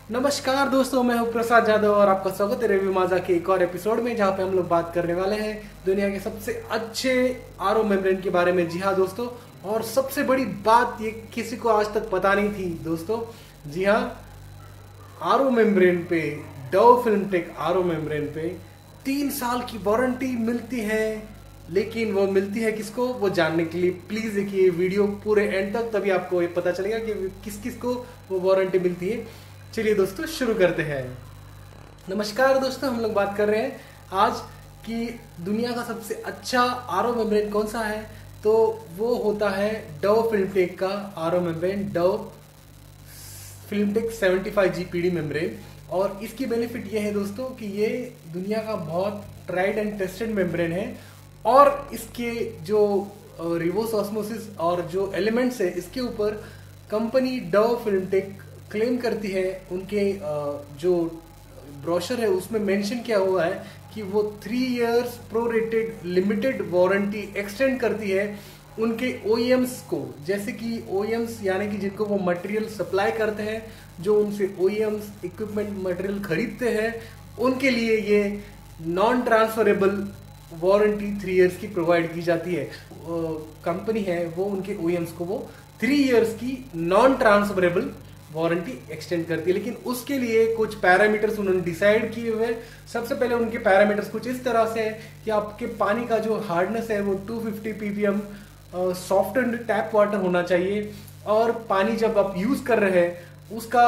नमस्कार दोस्तों, मैं हूं प्रसाद यादव और आपका स्वागत है रिव्यू माजा के एक और एपिसोड में, जहां पे हम लोग बात करने वाले हैं दुनिया के सबसे अच्छे आरओ मेम्ब्रेन के बारे में। जी हाँ दोस्तों, और सबसे बड़ी बात ये किसी को आज तक पता नहीं थी दोस्तों। जी हाँ, आरओ मेम्ब्रेन पे, डव फिल्मटेक आरओ मेम्ब्रेन पे 3 साल की वारंटी मिलती है। लेकिन वो मिलती है किसको, वो जानने के लिए प्लीज देखिए वीडियो पूरे एंड तक, तभी आपको ये पता चलेगा कि किस किस को वो वारंटी मिलती है। चलिए दोस्तों शुरू करते हैं। नमस्कार दोस्तों, हम लोग बात कर रहे हैं आज कि दुनिया का सबसे अच्छा आरओ मेम्ब्रेन कौन सा है। तो वो होता है डव फिल्मटेक का RO membrane, Dow FilmTec 75 GPD membrane. और इसकी बेनिफिट ये है दोस्तों कि ये दुनिया का बहुत ट्राइड एंड टेस्टेड मेम्ब्रेन है। और इसके जो रिवर्स ऑस्मोसिस और जो एलिमेंट्स है, इसके ऊपर कंपनी डव फिल्मटेक क्लेम करती है। उनके जो ब्रोशर है उसमें मेंशन किया हुआ है कि वो 3 years prorated limited warranty extend करती है उनके ओईएम्स को। जैसे कि ओईएम्स यानी कि जिनको वो मटेरियल सप्लाई करते हैं, जो उनसे ओईएम्स इक्विपमेंट मटेरियल खरीदते हैं, उनके लिए ये नॉन ट्रांसफरेबल वारंटी 3 इयर्स की प्रोवाइड की जाती है। कंपनी है वो उनके ओईएम्स को वो 3 इयर्स की नॉन ट्रांसफरेबल वारंटी एक्सटेंड करती है। लेकिन उसके लिए कुछ पैरामीटर्स उन्होंने डिसाइड किए हुए। सबसे पहले उनके पैरामीटर्स कुछ इस तरह से है कि आपके पानी का जो हार्डनेस है वो 250 ppm सॉफ्टन्ड टैप वाटर होना चाहिए। और पानी जब आप यूज कर रहे हैं उसका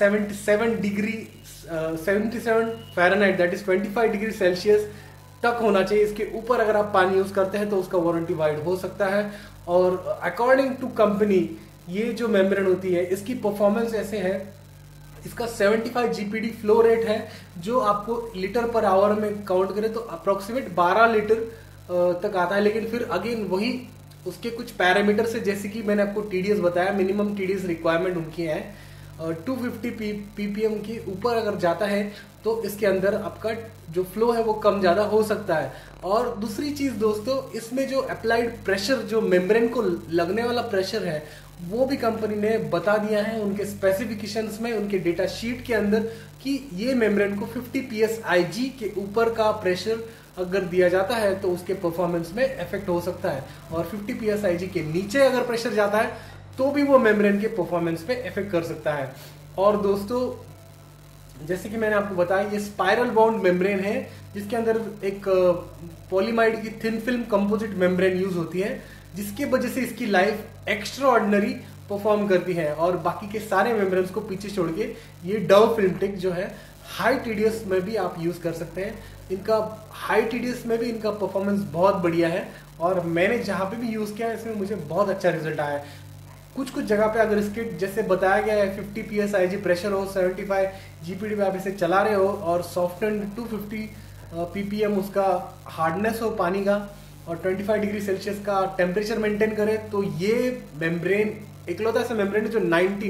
77 Fahrenheit that is 25 degree Celsius तक होना चाहिए। इसके ऊपर अगर आप पानी यूज करते हैं तो उसका वारंटी वाइड हो सकता है। और अकॉर्डिंग टू कंपनी ये जो मेम्ब्रेन होती है इसकी परफॉर्मेंस ऐसे है, इसका 75 जीपीडी फ्लो रेट है, जो आपको लीटर पर आवर में काउंट करे तो अप्रोक्सीमेट 12 लीटर तक आता है। लेकिन फिर अगेन वही उसके कुछ पैरामीटर से, जैसे कि मैंने आपको टीडीएस बताया, मिनिमम टीडीएस रिक्वायरमेंट उनकी है 250 ppm के ऊपर अगर जाता है तो इसके अंदर आपका जो फ्लो है वो कम ज्यादा हो सकता है। और दूसरी चीज दोस्तों, इसमें जो अप्लाइड प्रेशर, जो मेम्ब्रेन को लगने वाला प्रेशर है, वो भी कंपनी ने बता दिया है उनके स्पेसिफिकेशंस में, उनके डेटा शीट के अंदर, कि ये मेम्ब्रेन को 50 psig के ऊपर का प्रेशर अगर दिया जाता है तो उसके परफॉर्मेंस में इफेक्ट हो सकता है। और 50 psig के नीचे अगर प्रेशर जाता है तो भी वो मेम्ब्रेन के परफॉर्मेंस पे इफेक्ट कर सकता है। और दोस्तों, जैसे कि मैंने आपको बताया, ये स्पाइरल बाउंड मेम्ब्रेन है, जिसके अंदर एक पॉलीमाइड की thin film composite membrane use होती है, जिसके वजह से इसकी लाइफ एक्स्ट्रा ऑर्डिनरी परफॉर्म करती है। और बाकी के सारे मेम्ब्रेन्स को पीछे छोड़ के ये डव फिल्मटेक जो है हाई टीडीएस में भी आप यूज कर सकते हैं। इनका हाई टीडीएस में भी इनका परफॉर्मेंस बहुत बढ़िया है। और मैंने जहां पे भी यूज किया इसमें मुझे बहुत अच्छा रिजल्ट आया है। कुछ कुछ जगह पे अगर इसके जैसे बताया गया है 50 psig प्रेशर हो, 75 जीपीडी पे आप इसे चला रहे हो और सॉफ्टन 250 ppm उसका हार्डनेस हो पानी का, और 25 डिग्री सेल्सियस का टेम्परेचर मेंटेन करे, तो ये मेम्ब्रेन इकलौता ऐसा मेम्ब्रेन है जो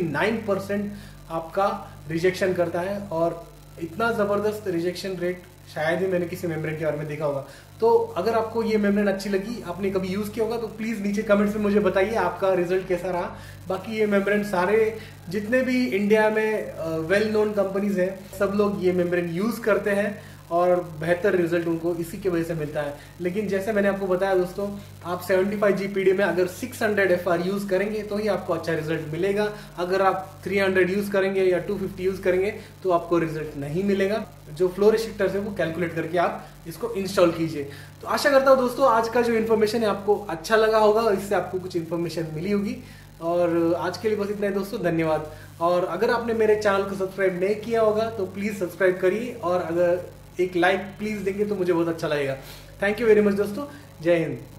99% आपका रिजेक्शन करता है। और इतना जबरदस्त रिजेक्शन रेट शायद ही मैंने किसी मेम्ब्रेन के बारे में देखा होगा। तो अगर आपको ये मेम्ब्रेन अच्छी लगी, आपने कभी यूज किया होगा, तो प्लीज नीचे कमेंट्स में मुझे बताइए आपका रिजल्ट कैसा रहा। बाकी ये मेम्ब्रेन सारे जितने भी इंडिया में वेल नोन कंपनीज हैं, सब लोग ये मेम्ब्रेन यूज करते हैं और बेहतर रिजल्ट उनको इसी की वजह से मिलता है। लेकिन जैसे मैंने आपको बताया दोस्तों, आप 75 जीपीडी में अगर 600 FR यूज करेंगे तो ही आपको अच्छा रिजल्ट मिलेगा। अगर आप 300 यूज करेंगे या 250 यूज करेंगे तो आपको रिजल्ट नहीं मिलेगा। जो फ्लो रिस्ट्रिक्टर्स है वो कैलकुलेट करके आप इसको इंस्टॉल कीजिए। तो आशा करता हूँ दोस्तों आज का जो इन्फॉर्मेशन है आपको अच्छा लगा होगा और इससे आपको कुछ इन्फॉर्मेशन मिली होगी। और आज के लिए बस इतना है दोस्तों, धन्यवाद। और अगर आपने मेरे चैनल को सब्सक्राइब नहीं किया होगा तो प्लीज सब्सक्राइब करिए, और अगर एक लाइक प्लीज देंगे तो मुझे बहुत अच्छा लगेगा। थैंक यू वेरी मच दोस्तों, जय हिंद।